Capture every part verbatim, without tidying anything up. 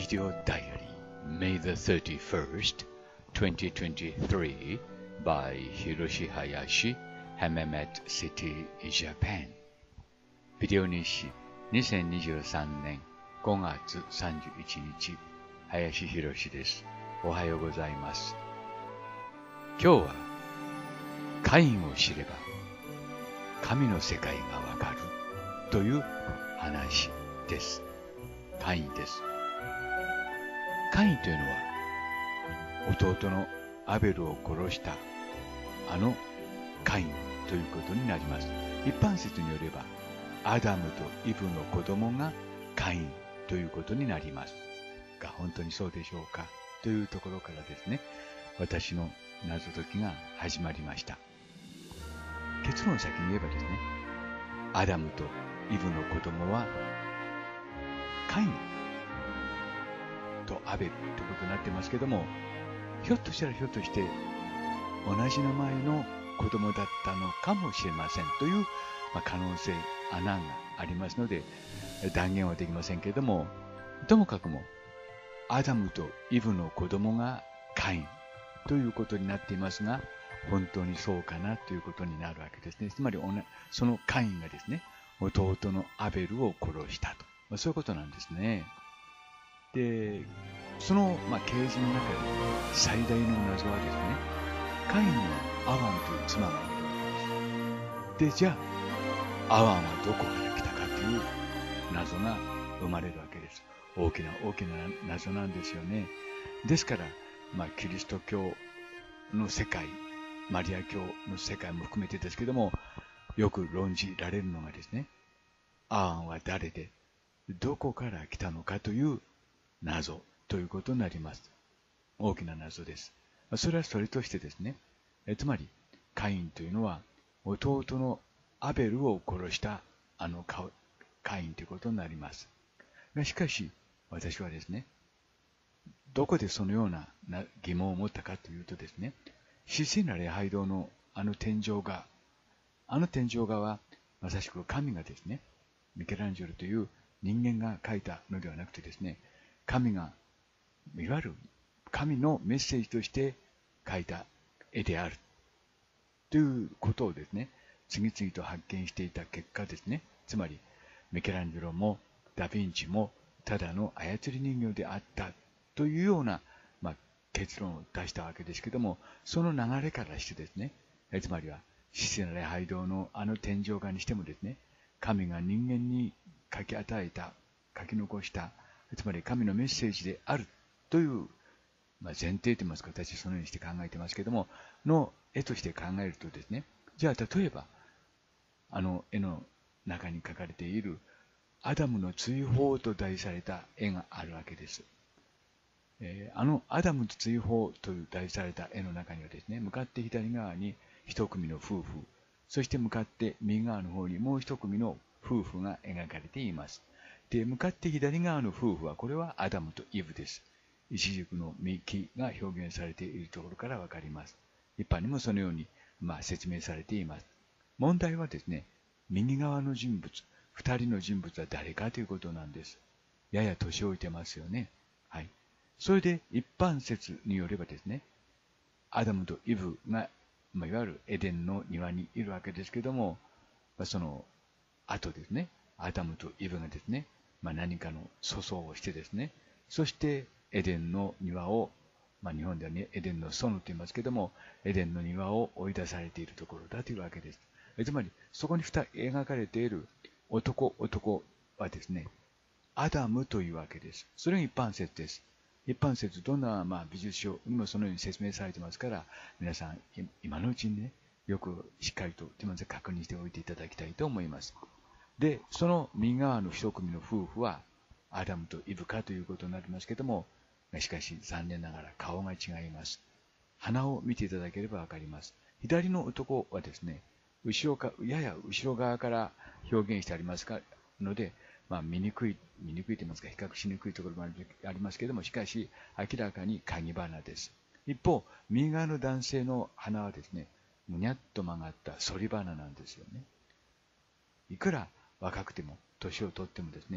Video Diary, May the thirty-first, twenty twenty-three, by Hiroshi Hayashi, Hammamet City, Japan. ビデオ日誌にせんにじゅうさんねんごがつさんじゅういちにち、林博です。おはようございます。今日は、カインを知れば、神の世界がわかるという話です。カインです。カインというのは、弟のアベルを殺したあのカインということになります。一般説によれば、アダムとイブの子供がカインということになります。が、本当にそうでしょうかというところからですね、私の謎解きが始まりました。結論を先に言えばですね、アダムとイブの子供はカインとアベルということになってますけども、ひょっとしたらひょっとして同じ名前の子供だったのかもしれませんという、まあ、可能性、穴がありますので断言はできませんけれども、ともかくもアダムとイブの子供がカインということになっていますが、本当にそうかなということになるわけですね。つまりそのカインがですね、弟のアベルを殺したと、まあ、そういうことなんですね。で、その、まあ、啓示の中で最大の謎はですね、カインにはアワンという妻がいるわけです。で、じゃあアワンはどこから来たかという謎が生まれるわけです。大きな大きな謎なんですよね。ですから、まあ、キリスト教の世界、マリア教の世界も含めてですけども、よく論じられるのがですね、アワンは誰で、どこから来たのかという謎ということになります。大きな謎です。それはそれとしてですね、えつまりカインというのは弟のアベルを殺したあのカインということになります。がしかし私はですね、どこでそのような疑問を持ったかというとですね、神聖な礼拝堂のあの天井画、あの天井画はまさしく神がですね、ミケランジェロという人間が描いたのではなくてですね、神がいわゆる神のメッセージとして描いた絵であるということをですね、次々と発見していた結果ですね、つまりミケランジェロもダ・ヴィンチもただの操り人形であったというような、まあ、結論を出したわけですけども、その流れからしてですね、つまりは神聖な礼拝堂のあの天井画にしてもですね、神が人間に書き与えた、書き残した、つまり神のメッセージであるという、まあ、前提といいますか、私はそのようにして考えてますけども、の絵として考えるとですね、じゃあ例えば、あの絵の中に描かれているアダムの追放と題された絵があるわけです。えー、あのアダムと追放という題された絵の中にはですね、向かって左側に一組の夫婦、そして向かって右側の方にもう一組の夫婦が描かれています。で、向かって左側の夫婦は、これはアダムとイブです。イチジクの幹が表現されているところからわかります。一般にもそのように、まあ、説明されています。問題はですね、右側の人物、二人の人物は誰かということなんです。やや年老いてますよね。はい。それで一般説によればですね、アダムとイブが、まあ、いわゆるエデンの庭にいるわけですけども、まあ、その後ですね、アダムとイブがですね、まあ、何かの粗相をしてですね、そしてエデンの庭を、まあ、日本ではね、エデンの園と言いますけども、エデンの庭を追い出されているところだというわけです。つまり、そこに描かれている男、男はですね、アダムというわけです。それが一般説です。一般説、どんな、まあ、美術書にもそのように説明されてますから、皆さん、今のうちにね、よくしっかりと確認しておいていただきたいと思います。で、その右側の一組の夫婦は、アダムとイブかということになりますけども、しかし残念ながら顔が違います。鼻を見ていただければわかります。左の男はですね、後ろか、やや後ろ側から表現してありますので、まあ、見にくい、見にくいと言いますか、比較しにくいところもありますけれども、しかし、明らかに鍵花です。一方、右側の男性の鼻はですね、むにゃっと曲がった反り花なんですよね。いくら若くても、年をとってもですね、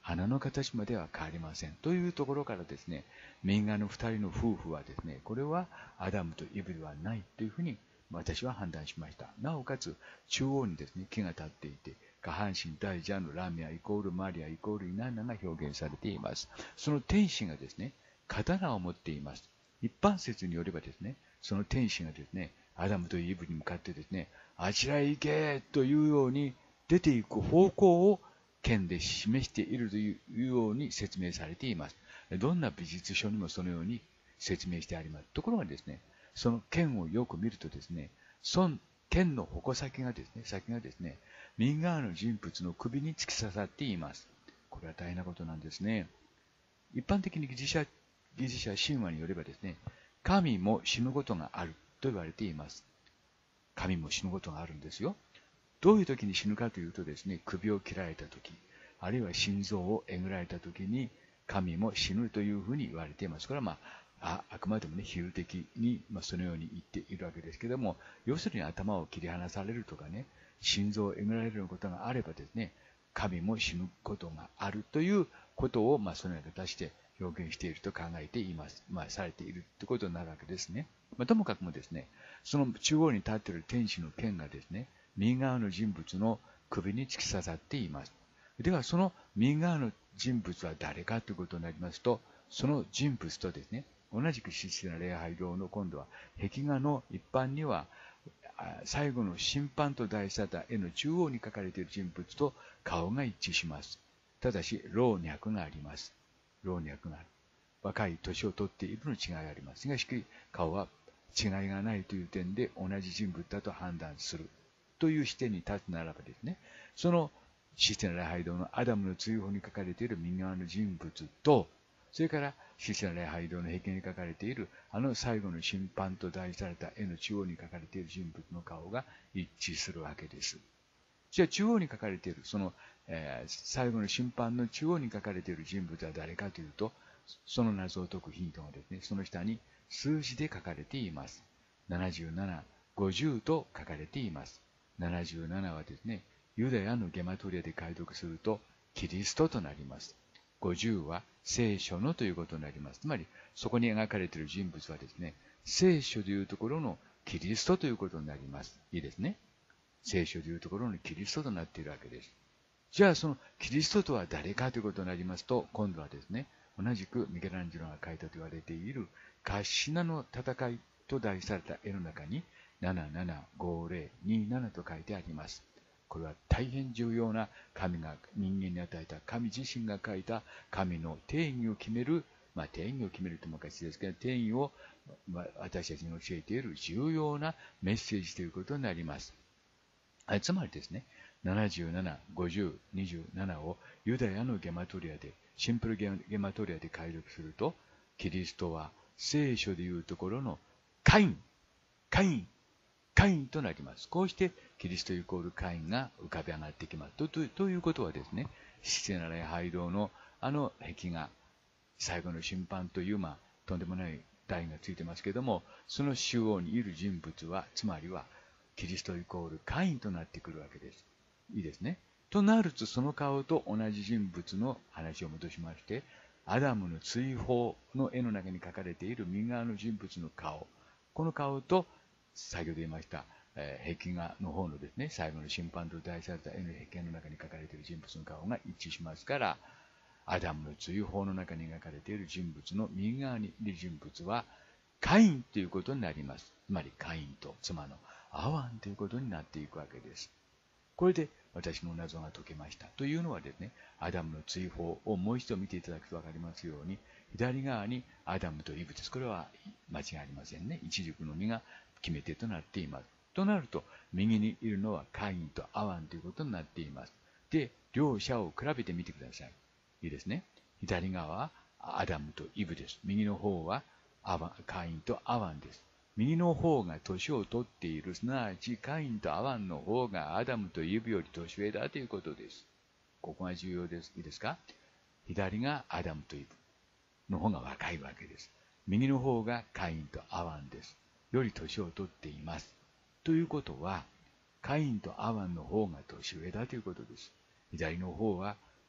花の形までは変わりません。というところからですね、右側の二人の夫婦はですね、これはアダムとイブではないというふうに私は判断しました。なおかつ、中央にですね、木が立っていて、下半身大ジャンのラミアイコールマリアイコールイナナが表現されています。その天使がですね、刀を持っています。一般説によればですね、その天使がですね、アダムとイブに向かってですね、あちらへ行けというように出ていく方向を剣で示しているというように説明されています。どんな美術書にもそのように説明してあります。ところがですね、その剣をよく見るとですね、その剣の矛先がですね、先がですね、右側の人物の首に突き刺さっています。これは大変なことなんですね。一般的にギリシャ、ギリシャ神話によればですね、神も死ぬことがあると言われています。神も死ぬことがあるんですよ。どういう時に死ぬかというとですね、首を切られた時、あるいは心臓をえぐられた時に神も死ぬというふうに言われています。これはまあ、あ, あくまでもね、比喩的に、まあ、そのように言っているわけですけども、要するに頭を切り離されるとかね、心臓をえぐられることがあればですね、神も死ぬことがあるということを、まあ、そのような形で表現していると考えています。まあ、されているということになるわけですね。まあ、ともかくもですね、その中央に立っている天使の剣がですね、右側の人物の首に突き刺さっています。では、その右側の人物は誰かということになりますと、その人物とですね、同じく神聖な礼拝堂の今度は壁画の一般には最後の審判と題された絵の中央に描かれている人物と顔が一致します。ただし、老若があります。老若がある。若い年を取っているの違いがあります。しかし、顔は違いがないという点で同じ人物だと判断するという視点に立つならばですね、その神聖な礼拝堂のアダムの追放に書かれている右側の人物と、それから神聖な礼拝堂の壁画に書かれているあの最後の審判と題された絵の中央に書かれている人物の顔が一致するわけです。じゃあ中央に書かれているその、えー、最後の審判の中央に書かれている人物は誰かというと、その謎を解くヒントがですね、その下に数字で書かれています。ななじゅうなな、ごじゅうと書かれています。ななじゅうななはですね、ユダヤのゲマトリアで解読するとキリストとなります。ごじゅうは聖書のということになります。つまり、そこに描かれている人物はですね、聖書でいうところのキリストということになります。いいですね。聖書でいうところのキリストとなっているわけです。じゃあ、そのキリストとは誰かということになりますと、今度はですね、同じくミケランジェロが描いたと言われているカシナの戦いと題された絵の中にななななごぜろにななと書いてあります。これは大変重要な神が人間に与えた神自身が書いた神の定義を決める、まあ、定義を決めるともおかしいですけど、定義を私たちに教えている重要なメッセージということになります。つまりですね、ななじゅうなな、ごじゅう、にじゅうななをユダヤのゲマトリアで、シンプルゲマトリアで解読すると、キリストは聖書でいうところのカイン、カイン、カインとなります。こうしてキリストイコールカインが浮かび上がってきます。と, と, ということはですね、神聖な礼拝堂のあの壁画、最後の審判という、まあ、とんでもない台がついてますけども、その中央にいる人物は、つまりはキリストイコールカインとなってくるわけです。いいですね。となると、その顔と同じ人物の話を戻しまして、アダムの追放の絵の中に描かれている右側の人物の顔、この顔と先ほど言いました、えー、壁画の方のですね、最後の審判と題された絵の壁画の中に描かれている人物の顔が一致しますから、アダムの追放の中に描かれている人物の右側にいる人物はカインということになります。つまりカインと妻のアワンということになっていくわけです。これで私の謎が解けました。というのはですね、アダムの追放をもう一度見ていただくと分かりますように、左側にアダムとイブです。これは間違いありませんね。一軸の実が決め手となっています。となると、右にいるのはカインとアワンということになっています。で、両者を比べてみてください。いいですね。左側はアダムとイブです。右の方はアワンカインとアワンです。右の方が年を取っている、すなわちカインとアワンの方がアダムとイブより年上だということです。ここが重要です。いいですか？左がアダムとイブの方が若いわけです。右の方がカインとアワンです。より年を取っています。ということは、カインとアワンの方が年上だということです。左の方は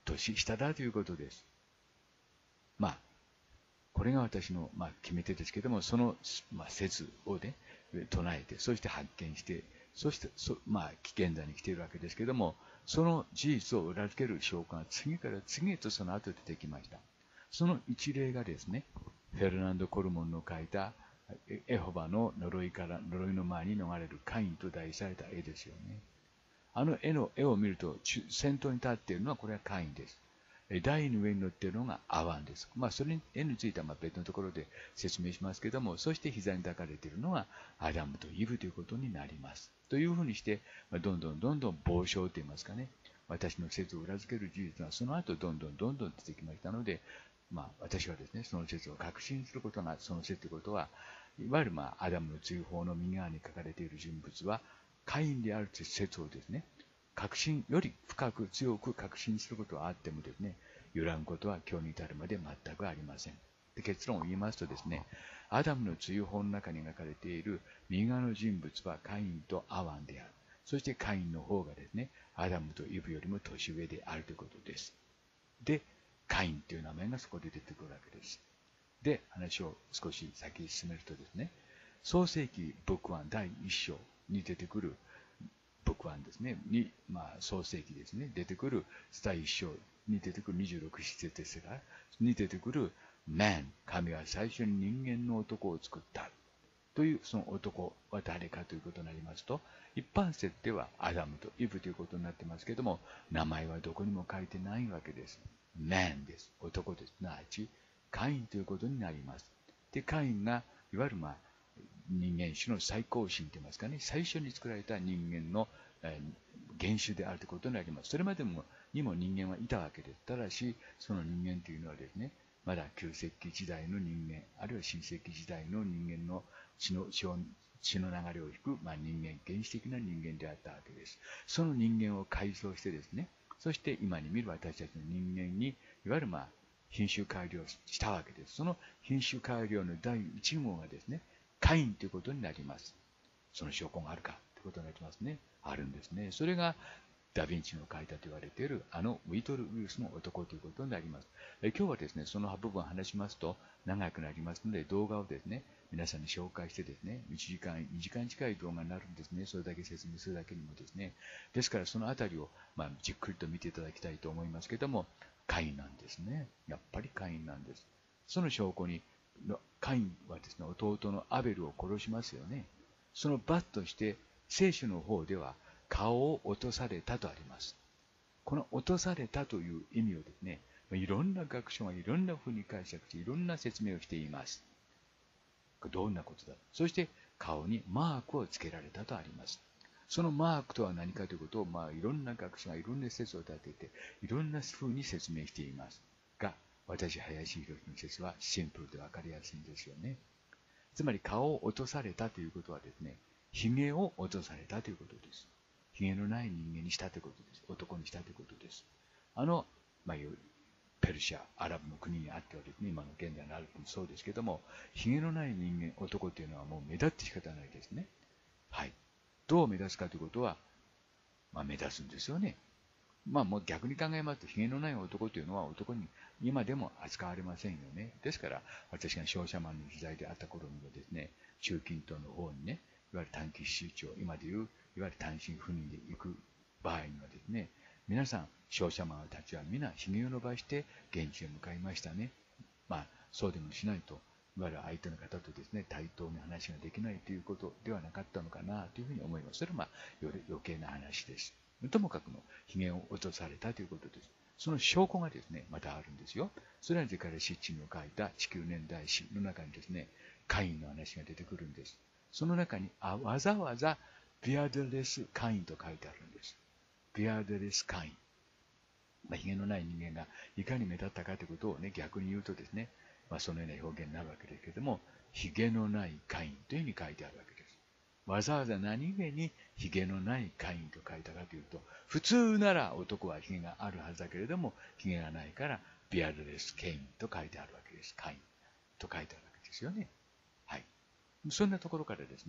年下だということです。まあ、これが私の、まあ、決め手ですけども、その、まあ、説をね、唱えて、そして発見して、そして、そまあ、現在に来ているわけですけども、その事実を裏付ける証拠が次から次へとその後出てきました。その一例がですね、フェルナンド・コルモンの描いたエホバの呪いから呪いの前に逃れるカインと題された絵ですよね。あの絵の絵を見ると先頭に立っているのはこれはカインです。台の上に乗っているのがアワンです。まあ、それに絵についてはまあ別のところで説明しますけども、そして膝に抱かれているのがアダムとイブということになります。というふうにして、まあ、どんどんどんどん傍証といいますかね、私の説を裏付ける事実はその後どんどんどんどん出てきましたので、まあ、私はですね、その説を確信することが、その説ということは、いわゆるまあアダムの追放の右側に書かれている人物は、カインであるという説をですね、確信より深く強く確信することはあってもですね、揺らぐことは今日に至るまで全くありません。で結論を言いますとですね、アダムの追放の中に描かれている右側の人物はカインとアワンである。そしてカインの方がですね、アダムとイブよりも年上であるということです。で、カインという名前がそこで出てくるわけです。で、話を少し先進めるとですね、創世記ブックワンだいいっ章に出てくるブックワンですね、に、まあ、創世記ですね、出てくるだいいっ章に出てくるにじゅうろく節ですが、に出てくる Man、神は最初に人間の男を作ったというその男は誰かということになりますと、一般説ではアダムとイブということになってますけども、名前はどこにも書いてないわけです。Man です。男です。すなわち、カインということになります。で、カインが、いわゆるまあ、人間種の最高神といいますかね、最初に作られた人間の、えー、原種であるということになります。それまでもにも人間はいたわけです。ただし、その人間というのはですね、まだ旧石器時代の人間、あるいは新石器時代の人間の血の血を血の流れを引く、まあ、人間、原始的な人間であったわけです。その人間を改造してですね、そして今に見る私たちの人間に、いわゆるまあ品種改良したわけです。その品種改良の第一号がですね、カインということになります。その証拠があるかということになりますね。あるんですね。それがダ・ヴィンチの書いたと言われているあのウィトル・ウィルスの男ということになります。え今日はですね、その部分を話しますと長くなりますので、動画をですね、皆さんに紹介してですね、いちじかん、にじかん近い動画になるんですね。それだけ説明するだけにもですね。ですからそのあたりを、まあ、じっくりと見ていただきたいと思いますけども、カインなんですね。やっぱりカインなんです。その証拠に、カインはですね、弟のアベルを殺しますよね。その罰として聖書の方では顔を落とされたとあります。この落とされたという意味をですね、いろんな学書がいろんな風に解釈していろんな説明をしています。どんなことだ。そして顔にマークをつけられたとあります。そのマークとは何かということを、まあ、いろんな学者がいろんな説を立てて、いろんな風に説明しています。が、私、林博の説はシンプルで分かりやすいんですよね。つまり顔を落とされたということはですね、髭を落とされたということです。髭のない人間にしたということです。男にしたということです。あの、まあ、ペルシャ、アラブの国にあってはですね、今の現代のアラブもそうですけども、髭のない人間、男というのはもう目立って仕方ないですね。はい。どう目立つかということは、まあ、目立つんですよね。まあもう逆に考えますと、髭のない男というのは男に今でも扱われませんよね。ですから、私が商社マンの時代であった頃にはですね、中近東の方にね、いわゆる短期出張、今でいう、いわゆる単身赴任で行く場合にはですね、皆さん、商社マンたちは皆髭を伸ばして現地へ向かいましたね。まあ、そうでもしないと、いわゆる相手の方とですね、対等に話ができないということではなかったのかなというふうに思います。それはまあ、より余計な話です。ともかくの髭を落とされたということです。その証拠がですね、またあるんですよ。それは自から湿地を書いた地球年代史の中にですね、カインの話が出てくるんです。その中にあわざわざビアドレスカインと書いてあるんです。ビアドレスカイン。まあ、髭のない人間がいかに目立ったかということをね、逆に言うとですね、まあ、そのような表現になるわけですけれども、髭のないカインというふうに書いてあるわけです。わざわざ何気に髭のないカインと書いたかというと、普通なら男は髭があるはずだけれども、髭がないから、ビアドレスケインと書いてあるわけです。カインと書いてあるわけですよね。はい。そんなところからですね、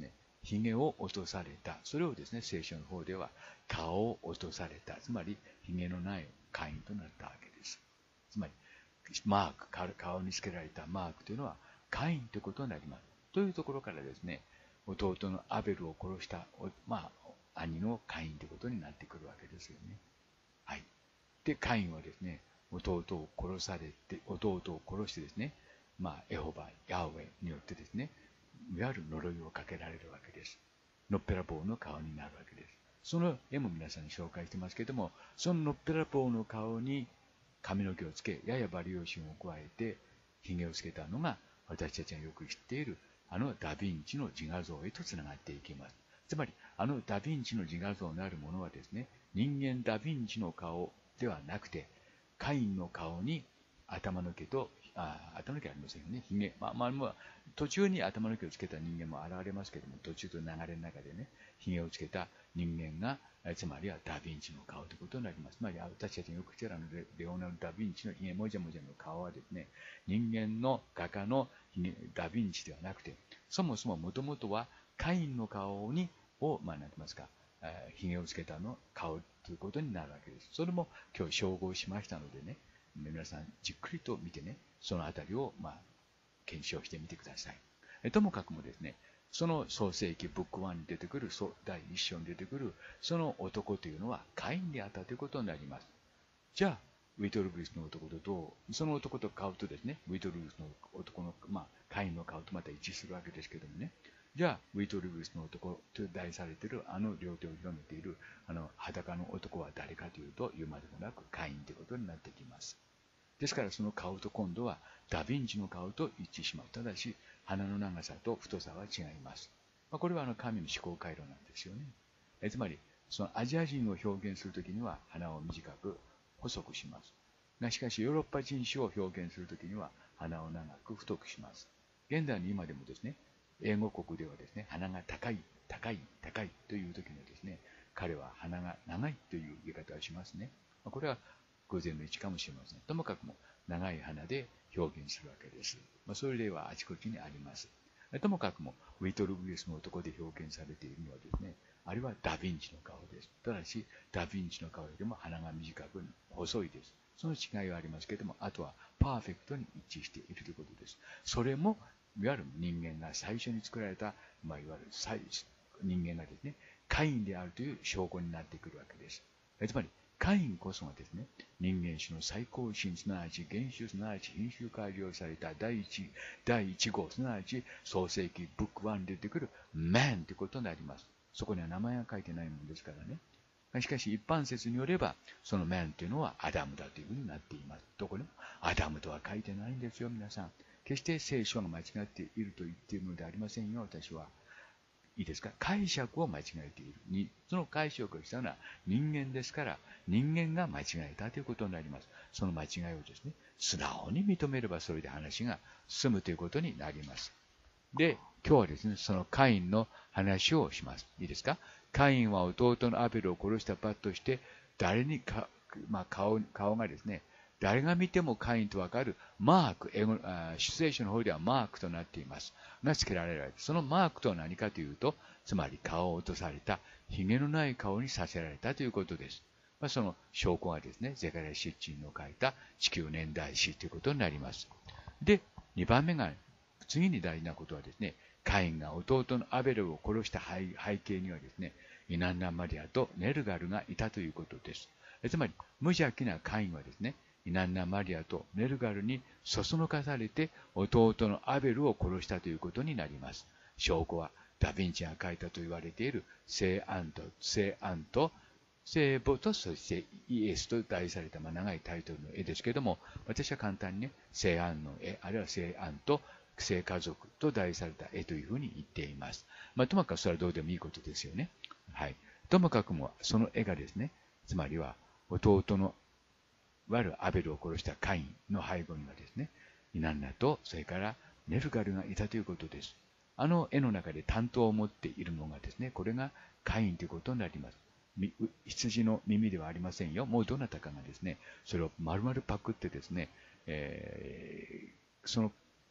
髭を落とされた。それをですね、聖書の方では顔を落とされた。つまり、髭のないカインとなったわけです。つまり、マーク、顔につけられたマークというのはカインということになります。というところからですね、弟のアベルを殺した、まあ、兄のカインということになってくるわけですよね。はい。で、カインはですね、弟を殺されて、弟を殺してですね、まあ、エホバ、ヤウェによってですね、いわゆる呪いをかけられるわけです。のっぺらぼうの顔になるわけです。その絵も皆さんに紹介してますけども、そののっぺらぼうの顔に髪の毛をつけ、ややバリエーションを加えて、髭をつけたのが、私たちがよく知っている、あのダ・ヴィンチの自画像へとつながっていきます。つまり、あのダ・ヴィンチの自画像なるものはですね、人間ダ・ヴィンチの顔ではなくて、カインの顔に頭の毛と、あ頭の毛ありませんよね、髭、まあまあ、まあ、途中に頭の毛をつけた人間も現れますけども、途中と流れの中でね、髭をつけた人間が、つまりはダ・ヴィンチの顔ということになります。つまり私たちのよく知らぬレオナルド・ダ・ヴィンチの髭もじゃもじゃの顔はですね、人間の画家のダ・ヴィンチではなくて、そもそももともとはカインの顔にを、まあ、なんて言いますか、髭をつけたの顔ということになるわけです。それも今日照合しましたのでね、皆さんじっくりと見てね、そのあたりを、まあ、検証してみてください。えともかくもですね、その創世記ブックワンに出てくる、だいいっ章に出てくる、その男というのはカインであったということになります。じゃあ、ウィトルブリスの男とどう、その男と顔とですね、ウィトルブリスの男の、まあ、カインの顔とまた一致するわけですけどもね、じゃあ、ウィトルブリスの男と題されている、あの両手を広めている、あの裸の男は誰かというと、言うまでもなくカインということになってきます。ですから、その顔と今度はダ・ヴィンチの顔と一致します。ただし、鼻の長さと太さは違います。まあ、これはあの神の思考回路なんですよね。えつまり、そのアジア人を表現するときには鼻を短く、細くします。がしかし、ヨーロッパ人種を表現するときには鼻を長く、太くします。現代の今でもですね、英語国ではですね、鼻が高い、高い、高いというときにはですね、彼は鼻が長いという言い方をしますね。これは偶然の一致かもしれません。ともかくも長い鼻で表現するわけです。まあ、そういう例はあちこちにあります。ともかくもウィトルブリスの男で表現されているのはですね、あれはダ・ヴィンチの顔です。ただし、ダ・ヴィンチの顔よりも鼻が短く細いです。その違いはありますけれども、あとはパーフェクトに一致しているということです。それも、いわゆる人間が最初に作られた、まあ、いわゆる人間がですね、カインであるという証拠になってくるわけです。つまり、カインこそがですね、人間種の最高神、すなわち原種、すなわち品種改良された第一、第一号、すなわち創世記ブックワンで出てくる Man ということになります。そこには名前が書いてないものですからね。しかし一般説によれば、その Man というのはアダムだというふうになっています。どこでもアダムとは書いてないんですよ、皆さん。決して聖書が間違っていると言っているのではありませんよ、私は。いいですか、解釈を間違えているに、その解釈をしたのは人間ですから、人間が間違えたということになります。その間違いをですね、素直に認めればそれで話が進むということになります。で、今日はですね、そのカインの話をします。いいですか。カインは弟のアベルを殺した場として、誰にか、まあ、顔、顔がですね、誰が見てもカインとわかるマーク、英語、出聖書の方ではマークとなっています。が付けられられる。そのマークとは何かというと、つまり顔を落とされた、髭のない顔にさせられたということです。まあ、その証拠がですね、ゼカリヤ出陳の書いた地球年代史ということになります。で、にばんめが、次に大事なことはですね、カインが弟のアベルを殺した背景にはですね、イナンナマリアとネルガルがいたということです。つまり、無邪気なカインはですね、イナンナマリアとネルガルにそそのかされて弟のアベルを殺したということになります。証拠はダ・ヴィンチが描いたと言われている聖アンと聖アンと聖母とそしてイエスと題された、まあ、長いタイトルの絵ですけれども、私は簡単にね、聖アンの絵、あるいは聖アンと聖家族と題された絵というふうに言っています。まあ、ともかくそれはどうでもいいことですよね。はい。ともかくもその絵がですね、つまりは弟のいわゆるアベルを殺したカインの背後にはですね、イナンナとそれからネルガルがいたということです。あの絵の中で担当を持っているのがですね、これがカインということになります。羊の耳ではありませんよ。もうどなたかがですね、それを丸々パクってですね、えー、その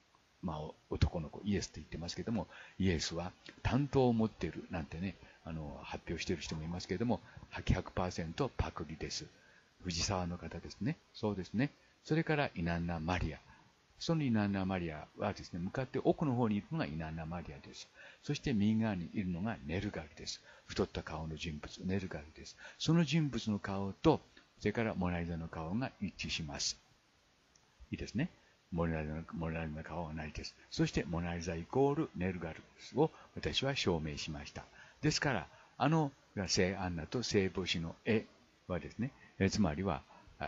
まあ、男の子、イエスと言ってますけども、イエスは担当を持っているなんてね、あの発表している人もいますけれども、ひゃくパーセント パクリです。藤沢の方ですね。そうですね。それからイナンナ・マリア。そのイナンナ・マリアはですね、向かって奥の方にいるのがイナンナ・マリアです。そして右側にいるのがネルガルです。太った顔の人物、ネルガルです。その人物の顔と、それからモナリザの顔が一致します。いいですね。モナリザの、モナリザの顔はないです。そしてモナリザイコールネルガルを私は証明しました。ですから、あの聖アンナと聖母子の絵はですね、えつまりは、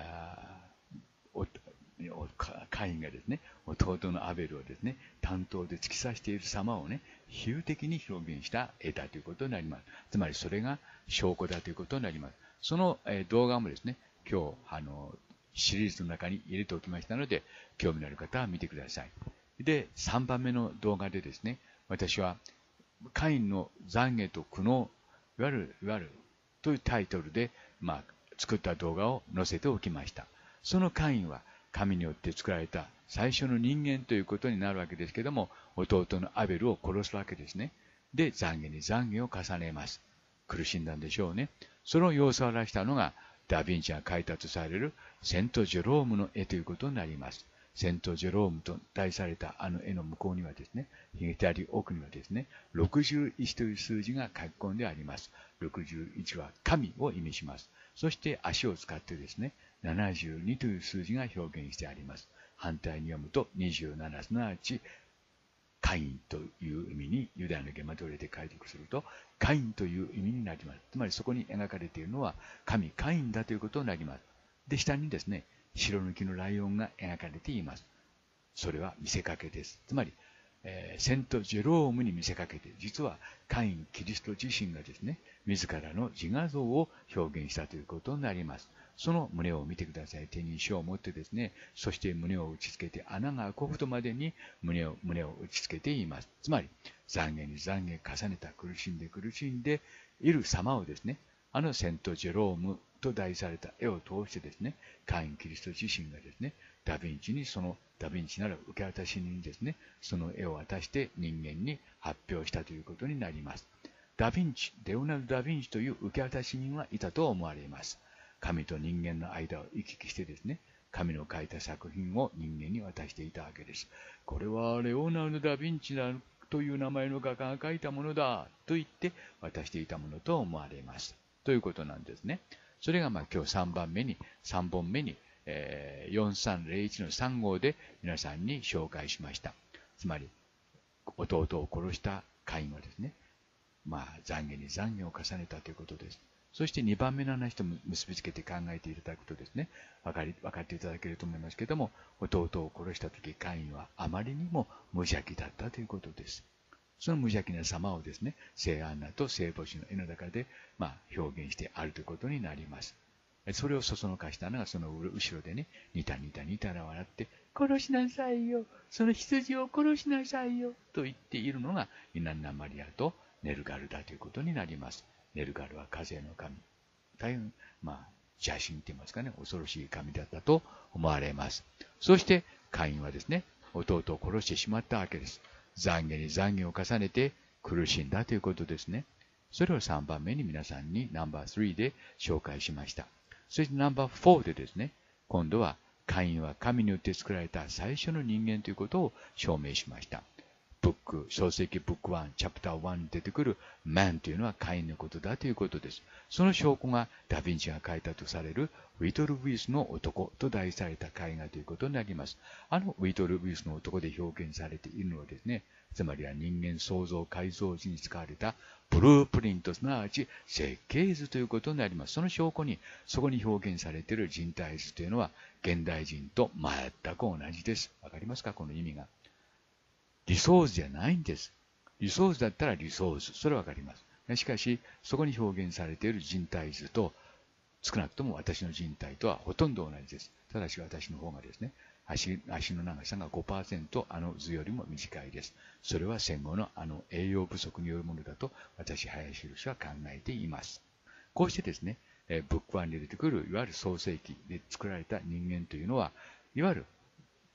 カインがですね、弟のアベルをですね、担当で突き刺している様をね、比喩的に表現した絵だということになります。つまりそれが証拠だということになります。その、えー、動画もですね、今日、あの、シリーズの中に入れておきましたので、興味のある方は見てください。で、さんばんめの動画でですね、私は、カインの懺悔と苦悩、いわゆる、いわゆる、というタイトルで、まあ、作った動画を載せておきました。そのカインは、神によって作られた最初の人間ということになるわけですけども、弟のアベルを殺すわけですね。で、懺悔に懺悔を重ねます。苦しんだんでしょうね。その様子を表したのが、ダ・ヴィンチが描いたとされるセント・ジェロームの絵ということになります。セント・ジェロームと題されたあの絵の向こうにはですね、左奥にはですね、ろくじゅういちという数字が書き込んであります。ろくじゅういちは神を意味します。そして足を使ってですね、ななじゅうにという数字が表現してあります。反対に読むとにじゅうなな、すなわちカインという意味にユダヤのゲマトレで解読するとカインという意味になります。つまりそこに描かれているのは神カインだということになります。で、下にですね、白抜きのライオンが描かれています。それは見せかけです。つまり、えー、セント・ジェロームに見せかけて、実はカイン、キリスト自身がですね、自らの自画像を表現したということになります。その胸を見てください。手に石を持ってですね、そして胸を打ち付けて穴が開くほどまでに胸を胸を打ち付けています。つまり、懺悔に懺悔重ねた苦しんで苦しんでいる様をですね、あのセント・ジェロームと題された絵を通してですね、カイン・キリスト自身がですね、ダ・ヴィンチにそのダ・ヴィンチなら受け渡しにですね、その絵を渡して人間に発表したということになります。ダ・ヴィンチ、レオナルド・ダ・ヴィンチという受け渡し人はいたと思われます。神と人間の間を行き来してですね、神の描いた作品を人間に渡していたわけです。これはレオナルド・ダ・ヴィンチだという名前の画家が描いたものだと言って渡していたものと思われます。ということなんですね。それがまあ今日さんばんめに、さんぼんめに、えー、よんさんぜろいちのさん号で皆さんに紹介しました。つまり、弟を殺したカインはですね、まあ、懺悔に懺悔を重ねたということです。そしてにばんめの話と結びつけて考えていただくとですね、分かり、分かっていただけると思いますけれども、弟を殺したとき、カインはあまりにも無邪気だったということです。その無邪気な様をですね、聖アンナと聖母子の絵の中で、まあ、表現してあるということになります。それをそそのかしたのが、その後ろでね、ニタニタニタら笑って、殺しなさいよ、その羊を殺しなさいよ、と言っているのが、イナンナ・マリアとネルガルだということになります。ネルガルは風の神。大変、まあ、邪神と言いますかね、恐ろしい神だったと思われます。そして、カインはですね、弟を殺してしまったわけです。懺悔に懺悔を重ねて苦しんだということですね。それをさんばんめに皆さんにナンバースリーで紹介しました。そしてナンバーフォーでですね、今度はカインは神によって作られた最初の人間ということを証明しました。ブック、創世記ブックワン、チャプターワンに出てくるマンというのはカインのことだということです。その証拠がダ・ヴィンチが描いたとされるウィトル・ウィスの男と題された絵画ということになります。あのウィトル・ウィスの男で表現されているのはですね、つまりは人間創造改造時に使われたブループリント、すなわち設計図ということになります。その証拠に、そこに表現されている人体図というのは現代人と全く同じです。わかりますか、この意味が。理想図じゃないんです。理想図だったら理想図。それはわかります。しかし、そこに表現されている人体図と、少なくとも私の人体とはほとんど同じです。ただし私の方がですね、足, 足の長さが ごパーセント あの図よりも短いです。それは戦後のあの栄養不足によるものだと私、林宏は考えています。こうしてですね、えブックワンに出てくるいわゆる創世記で作られた人間というのは、いわゆる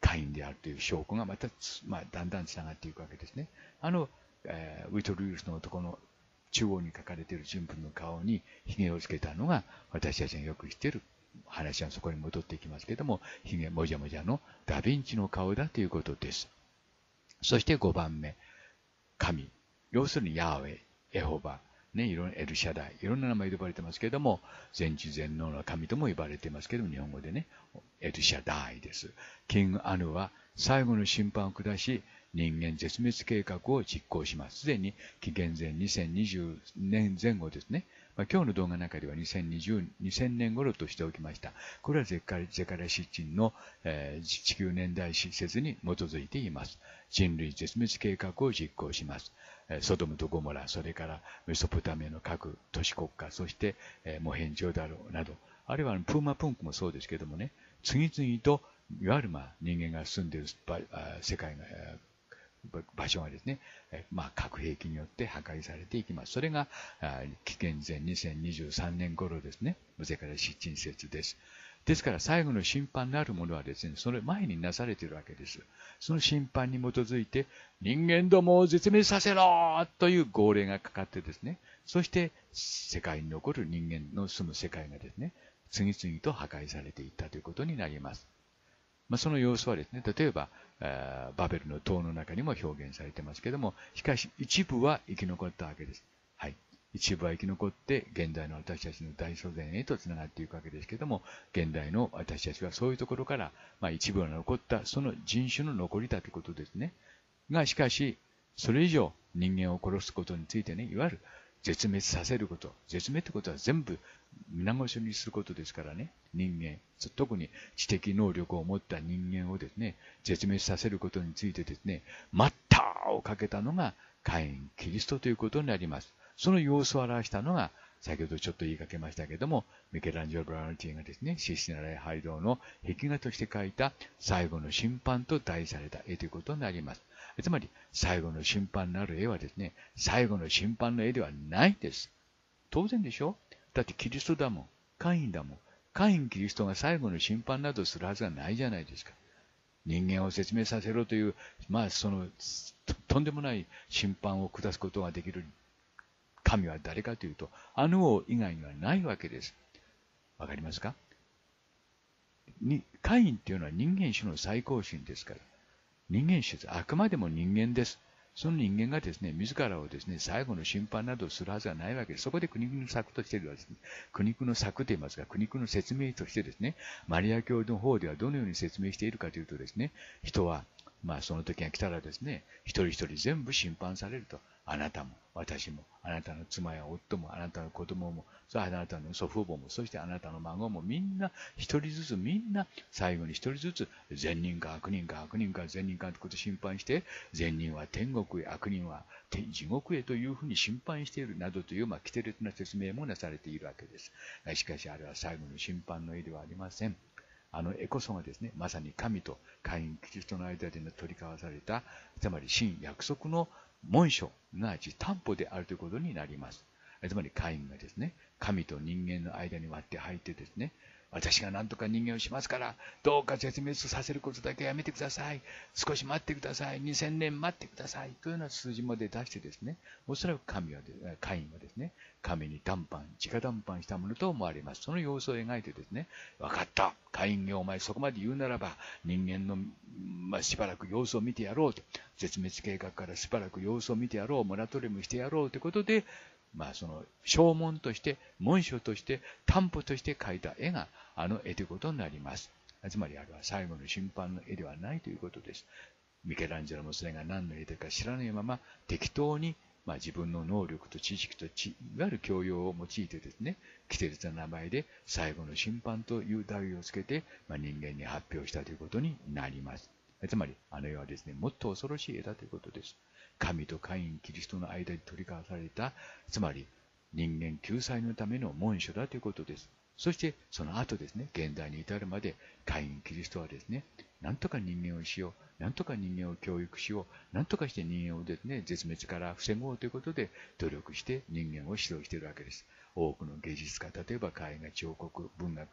カインであるという証拠がまた、まあ、だんだんつながっていくわけですね。あの、えー、ウィトルイルスの男の中央に描かれている人物の顔にひげをつけたのが、私たちがよく知っている話はそこに戻っていきますけれども、ひげもじゃもじゃのダヴィンチの顔だということです。そしてごばんめ、神。要するにヤーウェイ、エホバ、ね、いろんなエルシャダイ、いろんな名前で呼ばれてますけれども、全知全能の神とも呼ばれてますけれども、日本語でね、エルシャダイです。キングアヌは最後の審判を下し、人間絶滅計画を実行します。すでに紀元前にせんにじゅうねんぜん後ですね。まあ、今日の動画の中ではにせんにじゅう、にせんねん頃としておきました。これはゼカリアシッチンの、えー、地球年代史説に基づいています。人類絶滅計画を実行します。ソドムとゴモラ、それからメソポタミアの各都市国家、そして、えー、モヘンジョダロなど、あるいはプーマプンクもそうですけどもね、次々といわゆるまあ人間が住んでいる世界が、場所がですね、まあ、核兵器によって破壊されていきます。それが紀元前にせんにじゅうさんねん頃ですね。それから七鎮説です。ですから最後の審判なるものはですね、それ前になされているわけです。その審判に基づいて人間どもを絶滅させろという号令がかかってですね、そして世界に残る人間の住む世界がですね、次々と破壊されていったということになります。まあ、その様子はですね、例えば、バベルの塔の中にも表現されていますけれども、しかし一部は生き残ったわけです。はい。一部は生き残って、現代の私たちの大祖先へとつながっていくわけですけれども、現代の私たちはそういうところから、まあ、一部が残った、その人種の残りだということですね。が、しかし、それ以上人間を殺すことについてね、いわゆる絶滅させること。絶滅ってことは全部皆殺しにすることですからね。人間、特に知的能力を持った人間をですね、絶滅させることについてですね、待ったをかけたのがカイン、キリストということになります。その様子を表したのが、先ほどちょっと言いかけましたけれども、ミケランジェロ・ブラウンティがですね、システィナ礼拝堂の壁画として描いた最後の審判と題された絵ということになります。つまり、最後の審判なる絵はですね、最後の審判の絵ではないんです。当然でしょ？だってキリストだもん。カインだもん。カイン、キリストが最後の審判などするはずがないじゃないですか。人間を説明させろという、まあ、その、と、とんでもない審判を下すことができる神は誰かというと、あの王以外にはないわけです。わかりますか？に、カインっていうのは人間種の最高神ですから。人間種です。あくまでも人間です。その人間がですね、自らをですね、最後の審判などをするはずはないわけです。そこで苦肉の策としているのはですね、苦肉の策と言いますか、苦肉の説明としてですね、マリア教の方ではどのように説明しているかというとですね、人は、まあその時が来たらですね、一人一人全部審判されると。あなたも、私も、あなたの妻や夫も、あなたの子供も、そあなたの祖父母も、そしてあなたの孫も、みんな、一人ずつ、みんな、最後に一人ずつ、善人か悪人か悪人か善人かということを審判して、善人は天国へ、悪人は地獄へというふうに審判しているなどという、まあ、奇烈な説明もなされているわけです。しかし、あれは最後の審判の絵ではありません。あの絵こそがですね、まさに神とカイン、キリストの間で取り交わされた、つまり新約束の紋章が担保であるということになります。つまりカインがですね、神と人間の間に割って入ってですね、私が何とか人間をしますから、どうか絶滅させることだけやめてください。少し待ってください。にせんねん待ってください。というような数字まで出してですね、おそらく神は、カインはですね、神に談判、直談判したものと思われます。その様子を描いてですね、分かった。カインがお前そこまで言うならば、人間の、まあ、しばらく様子を見てやろうと。絶滅計画からしばらく様子を見てやろう。モラトリウムしてやろうということで、まあその証文として、文書として、担保として描いた絵があの絵ということになります。つまりあれは最後の審判の絵ではないということです。ミケランジェロもそれが何の絵だか知らないまま適当に、まあ、自分の能力と知識と知、いわゆる教養を用いてですね、奇烈な名前で最後の審判という題をつけて、まあ、人間に発表したということになります。つまりあの絵はですね、もっと恐ろしい絵だということです。神とカイン、キリストの間に取り交わされた、つまり人間救済のための紋章だということです。そしてその後ですね、現代に至るまでカイン、キリストはですね、なんとか人間をしよう、なんとか人間を教育しよう、なんとかして人間をですね、絶滅から防ごうということで努力して人間を指導しているわけです。多くの芸術家、例えば絵画、彫刻、文学、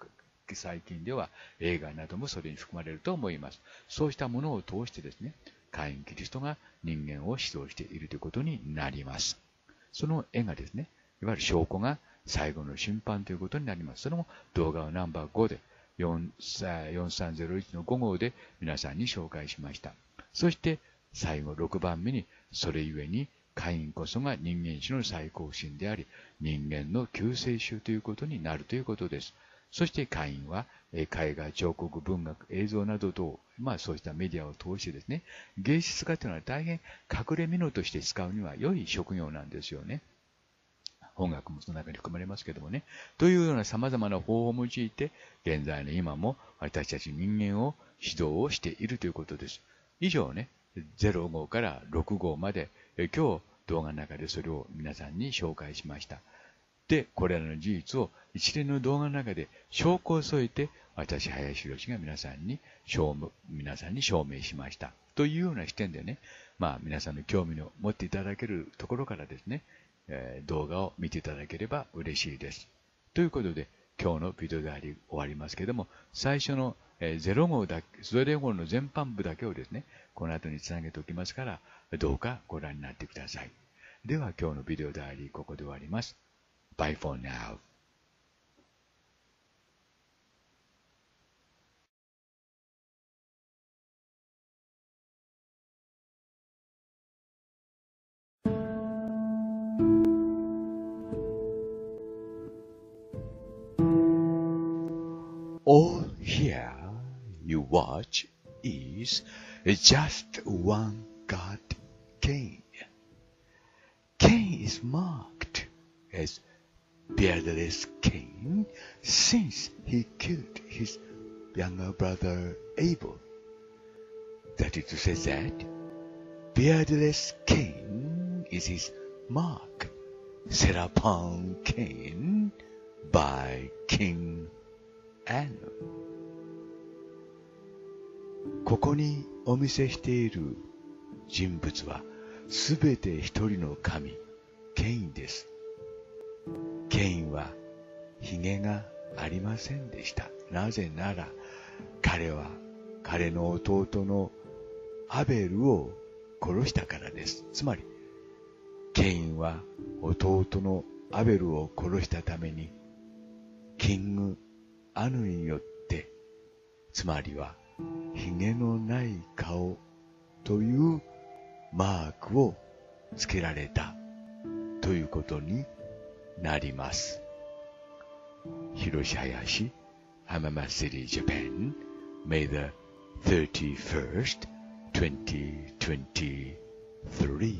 最近では映画などもそれに含まれると思います。そうしたものを通してですね、会員キリストが人間を指導しているということになります。その絵がですね、いわゆる証拠が最後の審判ということになります。それも動画をナンバーごで、よんさんゼロいちのご号で皆さんに紹介しました。そして最後ろくばんめに、それゆえにカインこそが人間種の最高神であり、人間の救世主ということになるということです。そしてカインは絵画、彫刻、文学、映像などと、まあそうしたメディアを通してですね、芸術家というのは大変隠れ蓑として使うには良い職業なんですよね。音楽もその中に含まれますけどもね。というような様々な方法を用いて、現在の今も私たち人間を指導をしているということです。以上ね、ゼロ号からろく号まで、え今日動画の中でそれを皆さんに紹介しました。で、これらの事実を一連の動画の中で証拠を添えて、私、林博が皆さんに証明、皆さんに証明しました。というような視点でね、まあ皆さんの興味を持っていただけるところからですね、えー、動画を見ていただければ嬉しいです。ということで、今日のビデオであり終わりますけども、最初のゼロ号だけ、ゼロ号の全般部だけをですね、この後につなげておきますから、どうかご覧になってください。では今日のビデオであり、ここで終わります。Bye for now. All here you watch is just one god, Cain. Cain is marked as beardless Cain since he killed his younger brother Abel. That is to say that beardless Cain is his mark, set upon Cain by King Anu. ここにお見せしている人物はすべて一人の神、ケインです。ケインはひげがありませんでした。なぜなら彼は彼の弟のアベルを殺したからです。つまりケインは弟のアベルを殺したためにキングアヌによって、つまりはひげのない顔というマークをつけられたということになります。広し林、Hamama City, Japan, May the thirty-first, twenty twenty-three.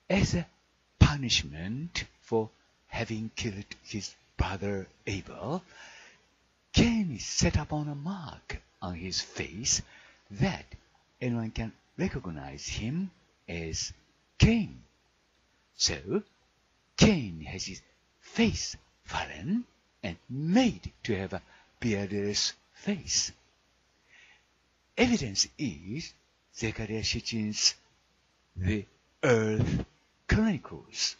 As a punishment for having killed his brother Abel, Cain is set upon a mark on his face that anyone can recognize him as Cain. So, Cain has his face fallen and made to have a beardless face. Evidence is Zechariah Sitchin's The Earth Chronicles.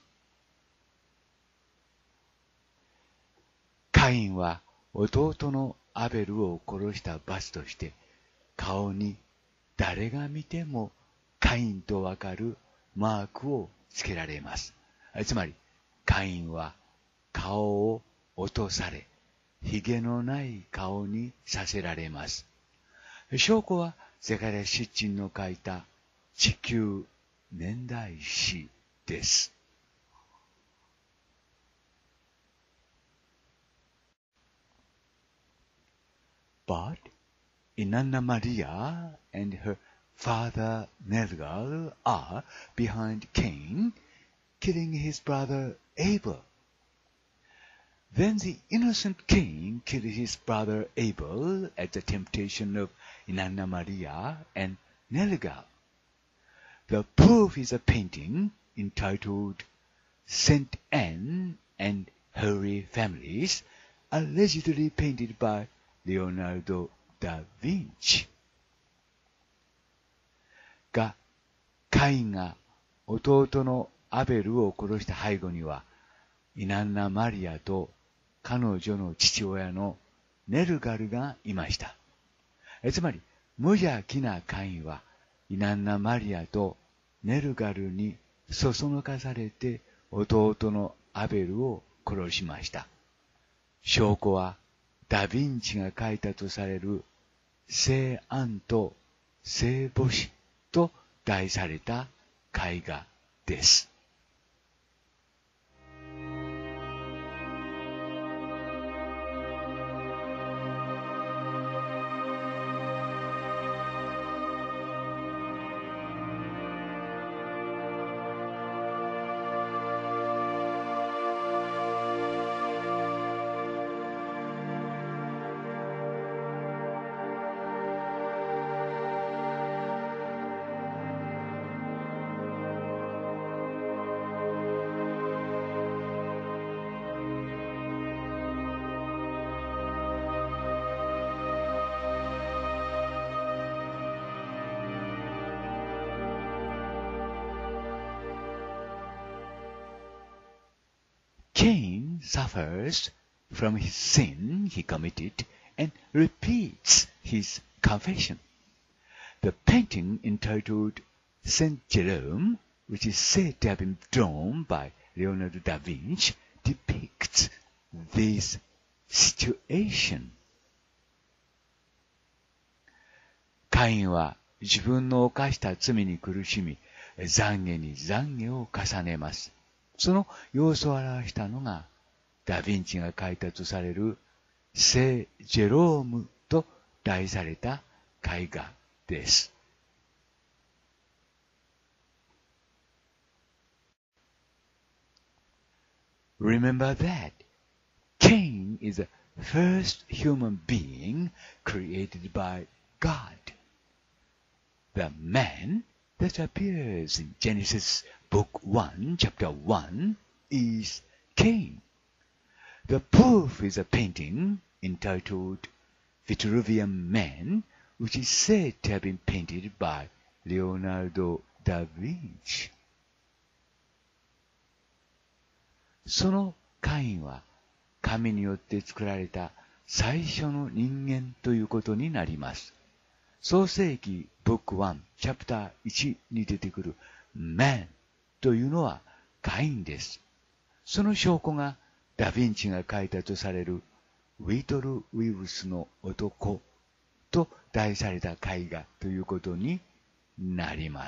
カインは弟のアベルを殺した罰として顔に誰が見てもカインとわかるマークをつけられます。つまりカインは顔を落とされ、ひげのない顔にさせられます。証拠はゼカリヤ・シッチンの書いた地球年代史です。But Inanna Maria and her father Nergal are behind Cain, killing his brother Abel. Then the innocent Cain killed his brother Abel at the temptation of Inanna Maria and Nergal. The proof is a painting entitled Saint Anne and Holy Families, allegedly painted by Leonardo da Vinci. が、カインが弟のアベルを殺した背後には、イナンナ・マリアと彼女の父親のネルガルがいました。えつまり、無邪気なカインは、イナンナ・マリアとネルガルにそそのかされて弟のアベルを殺しました。証拠は、ダ・ヴィンチが書いたとされる聖アンと聖母子と題された絵画です。Cain suffers from his sin he committed and repeats his confession. The painting entitled Saint Jerome, which is said to have been drawn by Leonardo da Vinci, depicts this situation. カインは自分の犯した罪に苦しみ、懺悔に懺悔を重ねます。その様子を表したのが、ダ・ヴィンチが描いたとされる聖ジェロームと題された絵画です。Remember that Cain is the first human being created by God. The man that appears in Genesis Book one, Chapter one, is Cain. The proof is a painting entitled Vitruvian Man, which is said to have been painted by Leonardo da Vinci. そのカインは神によって作られた最初の人間ということになります。創世記 Book one, Chapter oneに出てくる Man というのはカインです。その証拠がダ・ヴィンチが描いたとされるウィトル・ウィウスの男と題された絵画ということになります。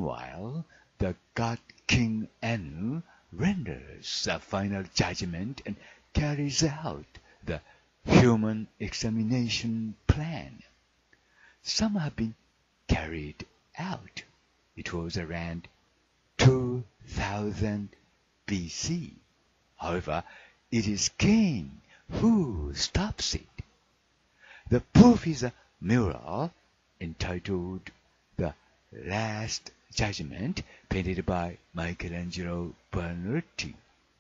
Meanwhile, the god King Anu renders a final judgment and carries out the human examination plan. Some have been carried out. It was around two thousand B C. However, it is Cain who stops it. The proof is a mural entitled The Last Judgment, painted by Michelangelo Buonarroti.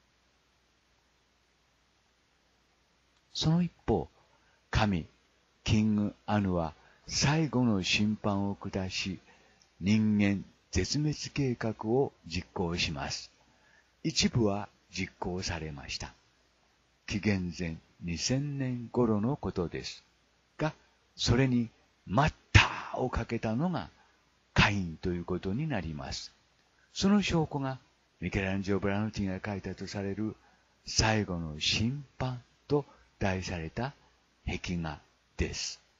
その一方、神、キングアヌは最後の審判を下し、人間絶滅計画を実行します。一部は実行されました。紀元前にせんねん頃のことです。が、それに待ったをかけたのがカインということになります。その証拠がミケランジェロ・ブラノティが書いたとされる最後の審判と題された壁画です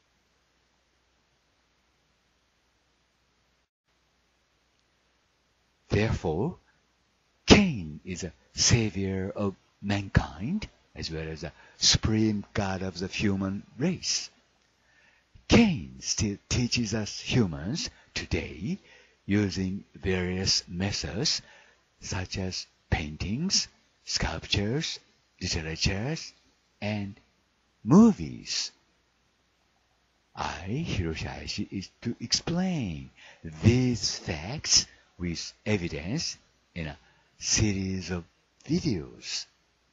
。Therefore, Cain is a savior of mankind, as well as a supreme god of the human race. Cain still teaches us humans today using various methods such as paintings, sculptures, literatures, and movies. I, Hiroshi Hayashi, is to explain these facts with evidence in a series of videos.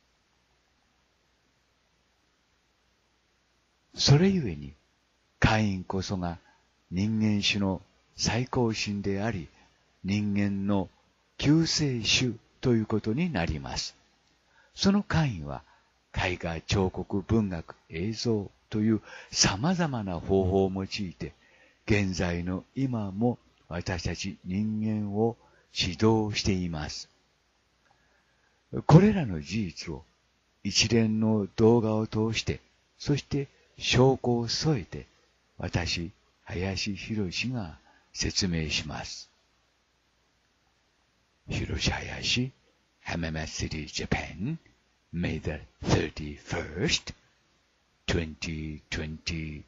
それゆえに、カインこそが人間種の最高神であり、人間の救世主ということになります。そのカインは、絵画、彫刻、文学、映像という様々な方法を用いて、現在の今も私たち人間を指導しています。これらの事実を一連の動画を通して、そして証拠を添えて、私、林博が説明します。Hiroshi Hayashi, Hammamet City, Japan, May the thirty-first, twenty twenty-three.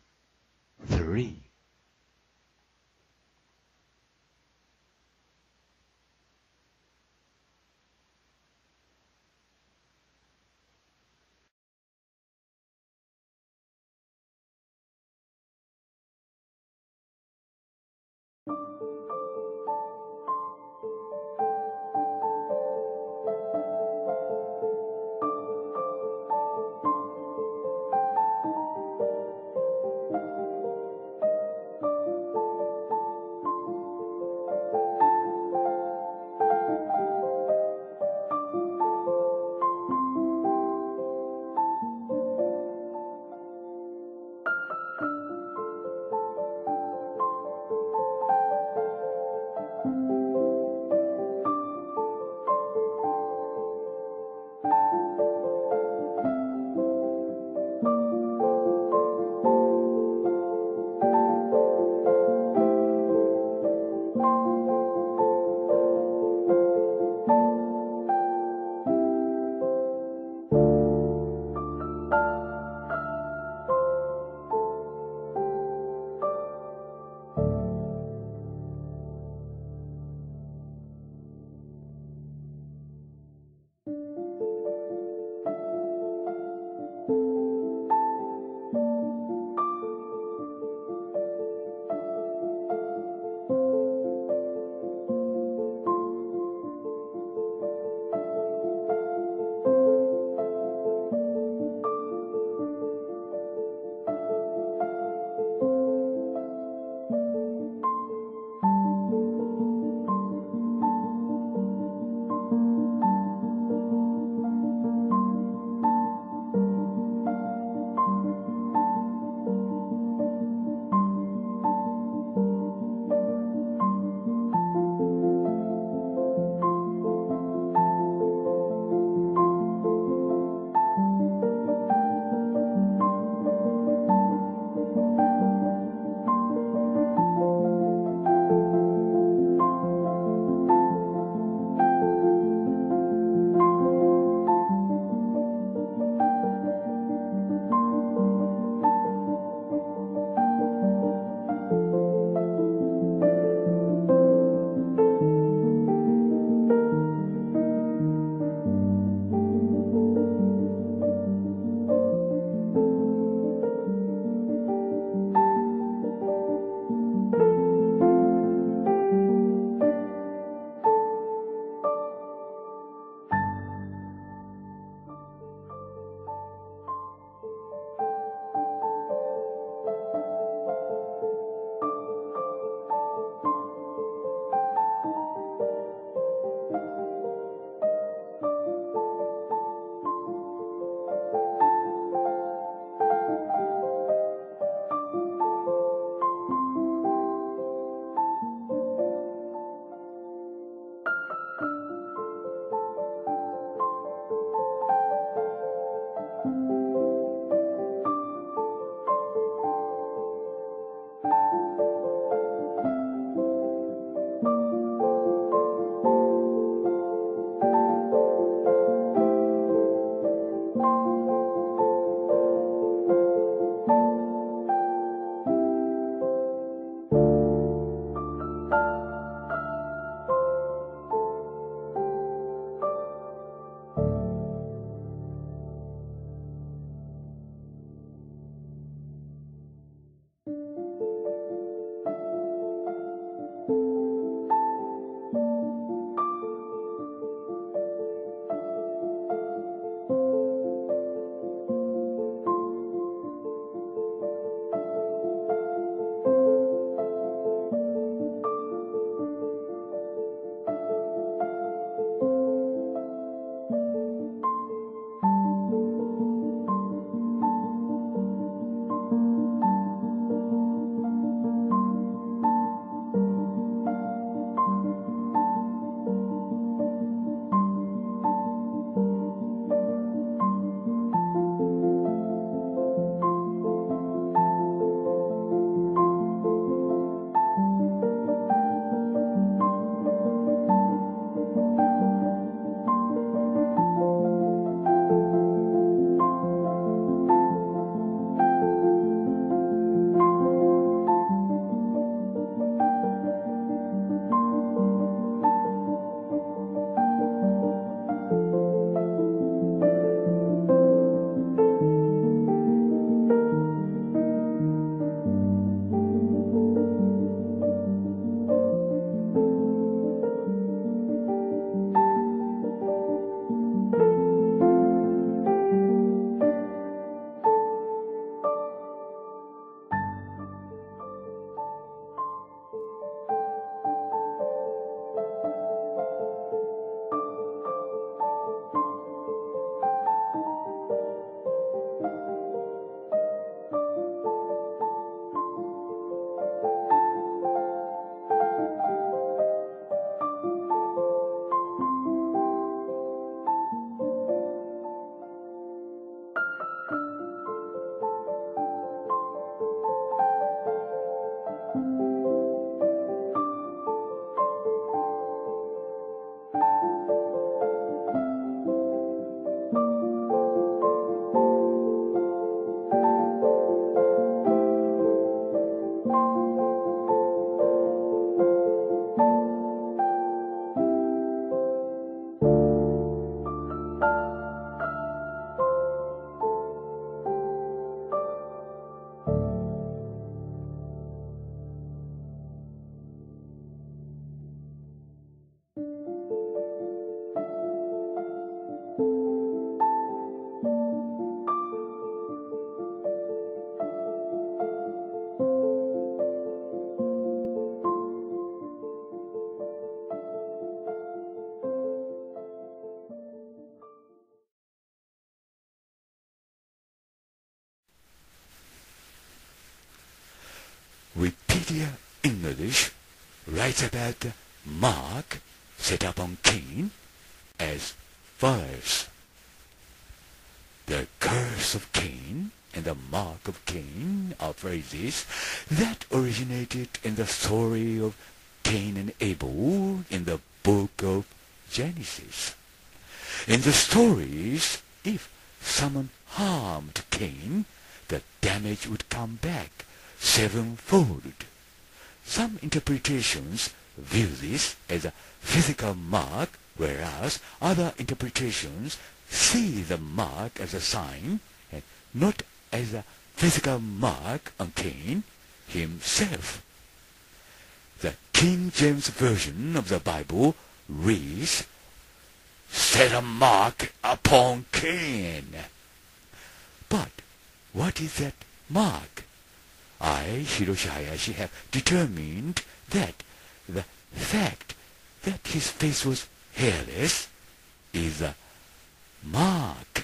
Wikipedia English writes about the mark set upon Cain as follows. The curse of Cain and the mark of Cain are phrases that originated in the story of Cain and Abel in the book of Genesis. In the stories, if someone harmed Cain, the damage would come back sevenfold. Some interpretations view this as a physical mark, whereas other interpretations see the mark as a sign and not as a physical mark on Cain himself. The King James Version of the Bible reads, "Set a mark upon Cain." But what is that mark? I, Hiroshi Hayashi, have determined that the fact that his face was hairless is a mark.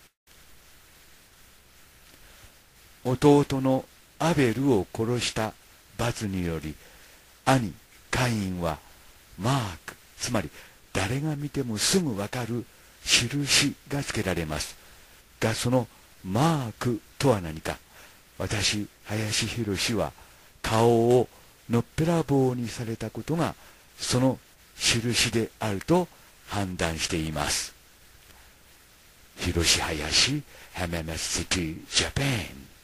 弟のアベルを殺した罰により、兄カインはマーク、つまり誰が見てもすぐわかる印がつけられますが、そのマークとは何か。私、林博は顔をのっぺらぼうにされたことがその印であると判断しています。Hiroshi Hayashi, Hamamath City, Japan.